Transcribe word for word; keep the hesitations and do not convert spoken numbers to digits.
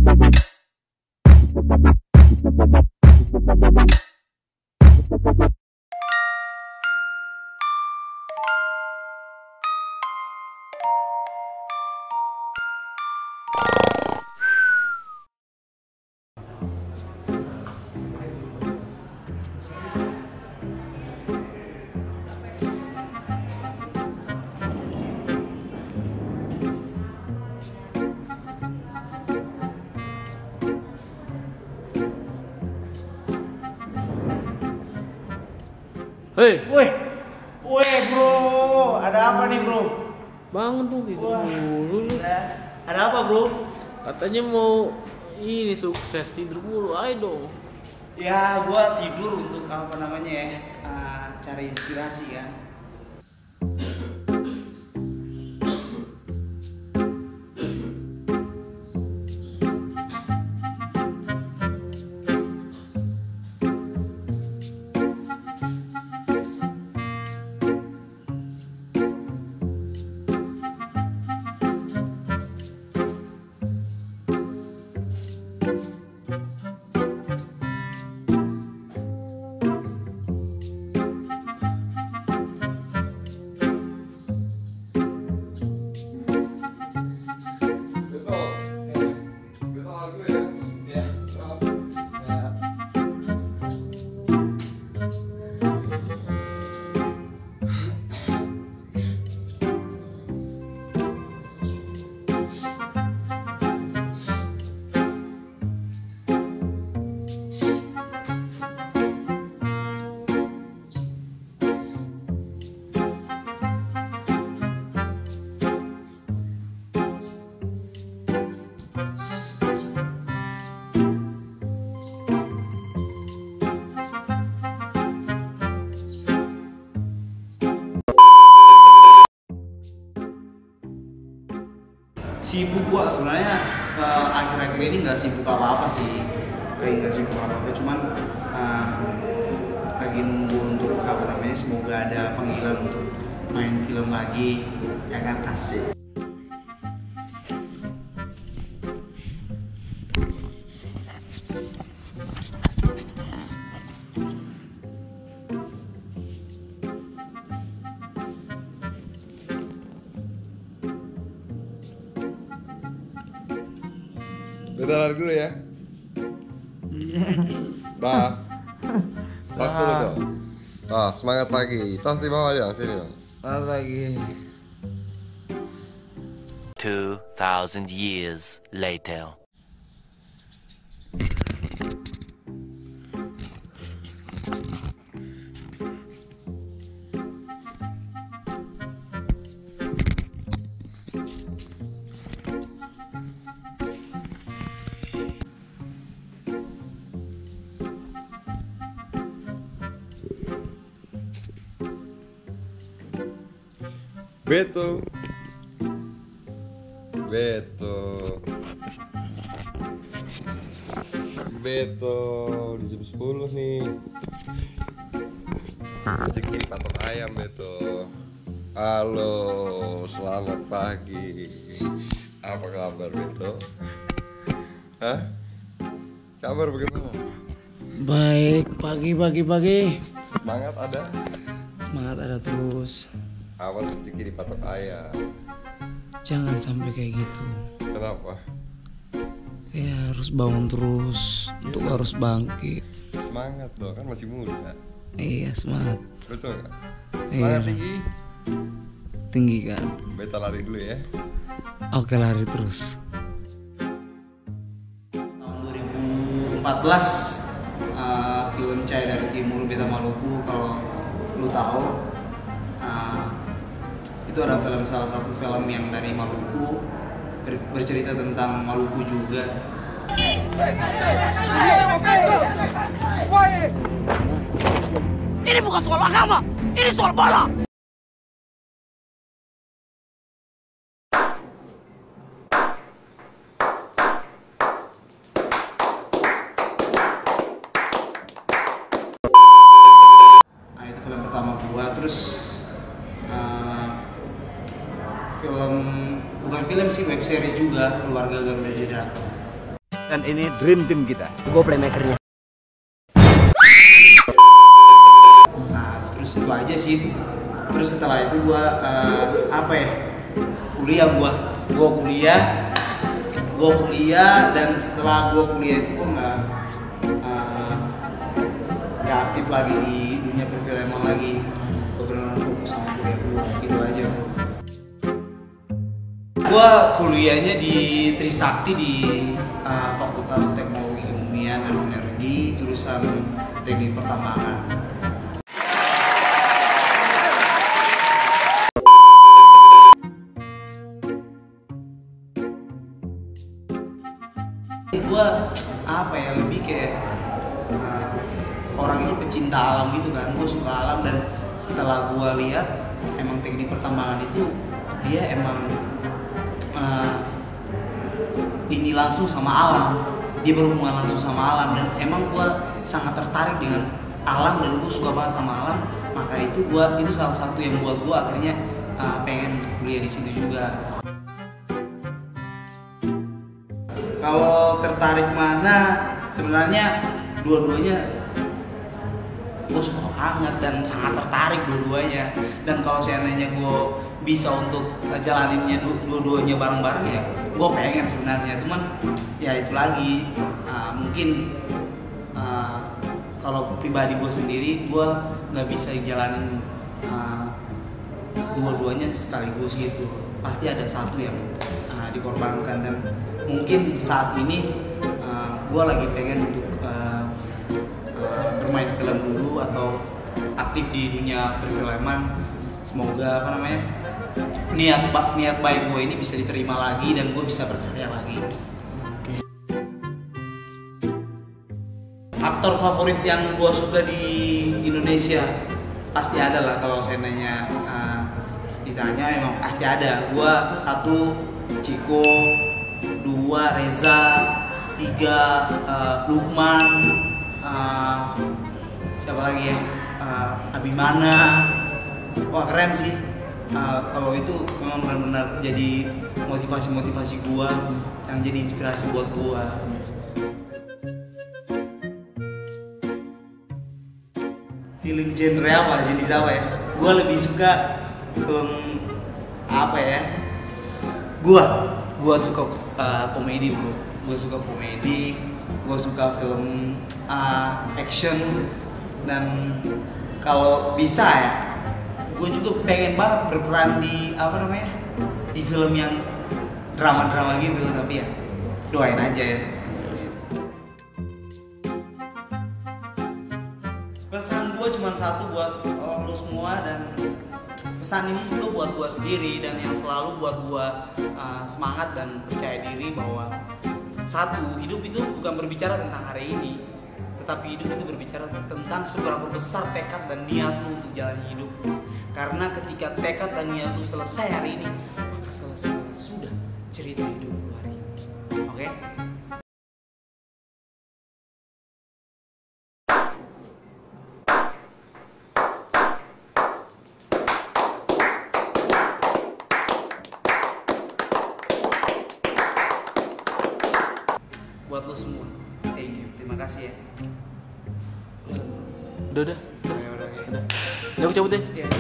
Hei, Woi, woi bro, ada apa nih bro? bangun dong tidur dulu. Ada, ada apa bro? Katanya mau ini sukses tidur dulu, ayo dong. Ya gua tidur untuk apa namanya ya, uh, cari inspirasi kan. Sibuk gua sebenarnya uh, akhir-akhir ini nggak sibuk apa-apa sih, kayak nggak sibuk apa-apa, cuman uh, lagi nunggu untuk apa namanya, semoga ada panggilan untuk main film lagi, ya kan, asik. Kita lari dulu ya. Bah. Tos dulu dong. Ah, semangat pagi. Tos di bawah dong, sini dong. Selamat pagi. Two thousand years later. Beto. Beto. Beto di jam sepuluh nih. Rezeki patok ayam Beto. Halo, selamat pagi. Apa kabar Beto? Hah? Kabar bagaimana? Baik, pagi pagi pagi. Semangat ada? Semangat ada terus. Awas rezeki dipatok ayam. Jangan sampai kayak gitu. Kenapa? Ya harus bangun terus, Ya. untuk harus bangkit. Semangat dong, kan masih muda. Iya, semangat. Betul nggak? Semangat Iya. tinggi. Tinggi kan. Beta lari dulu ya. Oke, lari terus. Tahun dua ribu empat belas uh, film Cai dari Timur Beta Maluku, kalau lu tahu, uh, itu ada film, salah satu film yang dari Maluku, ber bercerita tentang Maluku juga. Ini bukan soal agama, ini soal bola. Nah, itu film pertama gua. Terus uh, film, bukan film sih, web series juga, Keluarga Garuda Didato. Dan ini dream team kita. Gue playmakernya. Nah, terus itu aja sih. Terus setelah itu gua uh, apa ya? Kuliah gua. Gua kuliah. Gua kuliah dan setelah gua kuliah itu gua nggak uh, nggak aktif lagi di dunia perfilman lagi. Gua benar-benar fokus sama kuliah gua. Gitu aja, bro. Gua kuliahnya di Trisakti di uh, Fakultas Teknologi Kimia dan Energi, jurusan Teknik Pertambangan. Gua apa ya, lebih kayak uh, orang ini pecinta alam gitu kan. Gue suka alam dan setelah gua lihat emang teknik pertambangan itu dia emang uh, ini langsung sama alam, dia berhubungan langsung sama alam dan emang gua sangat tertarik dengan alam dan gue suka banget sama alam. Maka itu gua itu salah satu yang buat gua akhirnya uh, pengen kuliah di situ juga. Kalau tertarik mana, sebenarnya dua-duanya gue suka banget dan sangat tertarik dua-duanya. Dan kalau seandainya gue bisa untuk jalaninnya dua-duanya bareng-bareng ya gue pengen sebenarnya. Cuman ya itu lagi, uh, mungkin uh, kalau pribadi gue sendiri gue nggak bisa jalanin uh, dua-duanya sekaligus gitu. Pasti ada satu yang uh, dikorbankan dan mungkin saat ini uh, gue lagi pengen untuk uh, uh, bermain film dulu atau aktif di dunia perfilman. Semoga apa namanya niat niat baik gue ini bisa diterima lagi dan gue bisa berkarya lagi. Aktor favorit yang gue suka di Indonesia pasti ada lah. Kalau seandainya uh, ditanya emang pasti ada. Gue satu Ciko, dua Reza, tiga uh, Lukman, uh, siapa lagi ya, uh, Abimana. Wah keren sih. Uh, kalau itu memang benar-benar jadi motivasi-motivasi gua, yang jadi inspirasi buat gua. Film genre apa, jenis apa ya? Gua lebih suka film apa ya? Gua, gua suka uh, komedi bro. Gua suka komedi, gua suka film uh, action dan kalau bisa ya gue juga pengen banget berperan di apa namanya di film yang drama-drama gitu, tapi ya doain aja ya. Pesan gue cuma satu buat lo semua dan pesan ini juga buat gue sendiri dan yang selalu buat gue uh, semangat dan percaya diri bahwa satu, hidup itu bukan berbicara tentang hari ini, tetapi hidup itu berbicara tentang seberapa besar tekad dan niat lu untuk jalani hidup. Karena ketika tekad dan niat lu selesai hari ini, maka selesai sudah cerita hidup lu hari ini. Oke? Okay? Buat lo semua, thank you, terima kasih ya. Udah, udah, udah, Ya, udah, ya. udah. Udah aku cabut deh. Ya.